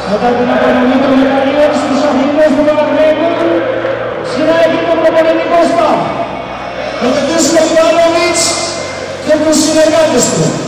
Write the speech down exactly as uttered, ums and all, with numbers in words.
Μετά την απονομή των μεταλλίων στους αθλητές του Παναγνέκου, σειρά έχει το προπονητικό σταφ, με τον κ. Μιχάλοβιτς και τους συνεργάτες του.